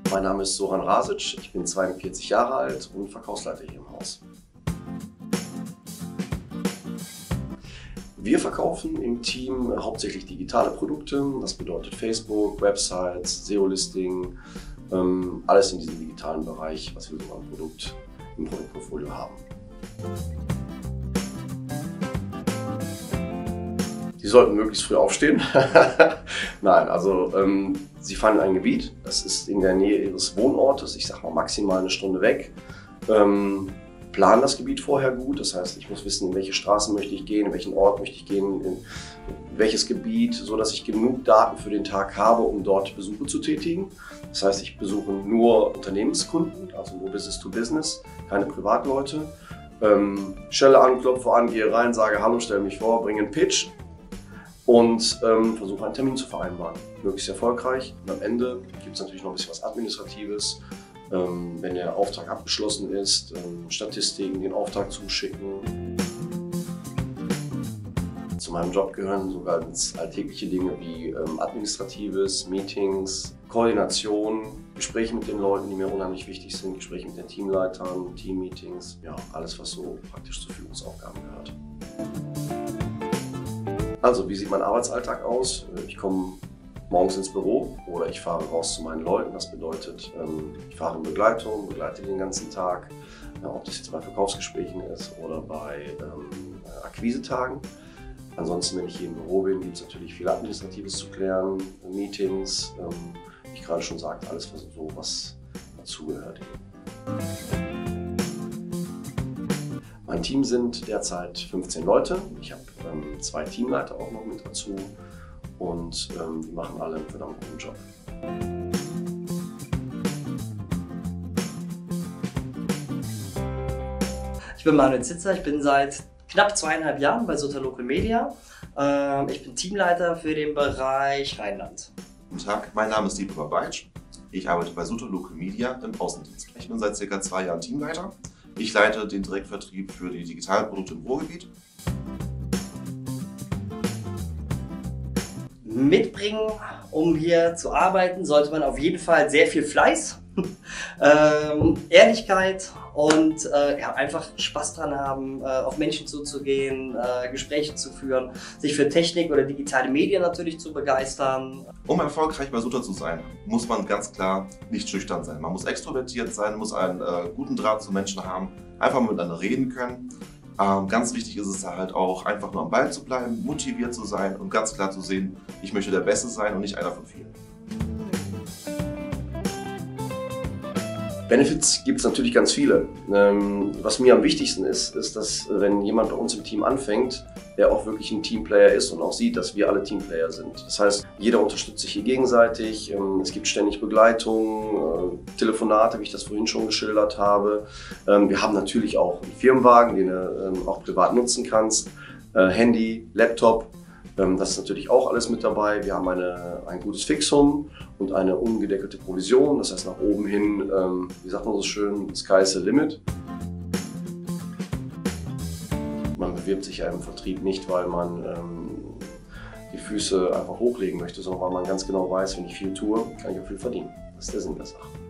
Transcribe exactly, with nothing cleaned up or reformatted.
Mein Name ist Soran Rasic, ich bin zweiundvierzig Jahre alt und Verkaufsleiter hier im Haus. Wir verkaufen im Team hauptsächlich digitale Produkte, das bedeutet Facebook, Websites, S E O-Listing, ähm, alles in diesem digitalen Bereich, was wir so am Produkt im Produktportfolio haben. Sie sollten möglichst früh aufstehen. Nein, also ähm, Sie fahren in ein Gebiet, das ist in der Nähe Ihres Wohnortes, ich sage mal maximal eine Stunde weg. Ähm, planen das Gebiet vorher gut, das heißt, ich muss wissen, in welche Straßen möchte ich gehen, in welchen Ort möchte ich gehen, in welches Gebiet, so dass ich genug Daten für den Tag habe, um dort Besuche zu tätigen. Das heißt, ich besuche nur Unternehmenskunden, also nur Business to Business, keine Privatleute. Ähm, stelle an, klopfe an, gehe rein, sage Hallo, stelle mich vor, bringe einen Pitch und ähm, versuche einen Termin zu vereinbaren. Möglichst erfolgreich. Und am Ende gibt es natürlich noch ein bisschen was Administratives. Ähm, wenn der Auftrag abgeschlossen ist, ähm, Statistiken, den Auftrag zuschicken. Zu meinem Job gehören sogar ganz alltägliche Dinge wie ähm, Administratives, Meetings, Koordination, Gespräche mit den Leuten, die mir unheimlich wichtig sind, Gespräche mit den Teamleitern, Teammeetings, ja, alles, was so praktisch zu Führungsaufgaben gehört. Also, wie sieht mein Arbeitsalltag aus? Ich komme morgens ins Büro oder ich fahre raus zu meinen Leuten. Das bedeutet, ich fahre in Begleitung, begleite den ganzen Tag, ob das jetzt bei Verkaufsgesprächen ist oder bei ähm, Akquisetagen. Ansonsten, wenn ich hier im Büro bin, gibt es natürlich viel Administratives zu klären, Meetings, ähm, wie ich gerade schon sagte, alles was so was dazugehört. Mein Team sind derzeit fünfzehn Leute. Ich habe ähm, zwei Teamleiter auch noch mit dazu und ähm, die machen alle einen verdammt guten Job. Ich bin Manuel Zitzer, ich bin seit knapp zweieinhalb Jahren bei Sutter Local Media. Ähm, ich bin Teamleiter für den Bereich Rheinland. Guten Tag, mein Name ist Dietmar Beitsch. Ich arbeite bei Sutter Local Media im Außendienst. Ich bin seit circa zwei Jahren Teamleiter. Ich leite den Direktvertrieb für die digitalen Produkte im Ruhrgebiet. Mitbringen, um hier zu arbeiten, sollte man auf jeden Fall sehr viel Fleiß, ähm, Ehrlichkeit und äh, ja, einfach Spaß dran haben, äh, auf Menschen zuzugehen, äh, Gespräche zu führen, sich für Technik oder digitale Medien natürlich zu begeistern. Um erfolgreich bei Sutter zu sein, muss man ganz klar nicht schüchtern sein. Man muss extrovertiert sein, muss einen äh, guten Draht zu Menschen haben, einfach miteinander reden können. Ähm, ganz wichtig ist es halt auch, einfach nur am Ball zu bleiben, motiviert zu sein und ganz klar zu sehen, ich möchte der Beste sein und nicht einer von vielen. Benefits gibt es natürlich ganz viele. Ähm, was mir am wichtigsten ist, ist, dass wenn jemand bei uns im Team anfängt, der auch wirklich ein Teamplayer ist und auch sieht, dass wir alle Teamplayer sind. Das heißt, jeder unterstützt sich hier gegenseitig, ähm, es gibt ständig Begleitung, äh, Telefonate, wie ich das vorhin schon geschildert habe. Ähm, wir haben natürlich auch einen Firmenwagen, den du ähm, auch privat nutzen kannst, äh, Handy, Laptop. Das ist natürlich auch alles mit dabei. Wir haben eine, ein gutes Fixum und eine ungedeckelte Provision. Das heißt, nach oben hin, ähm, wie sagt man so schön, sky's the limit. Man bewirbt sich ja im Vertrieb nicht, weil man ähm, die Füße einfach hochlegen möchte, sondern weil man ganz genau weiß, wenn ich viel tue, kann ich auch viel verdienen. Das ist der Sinn der Sache.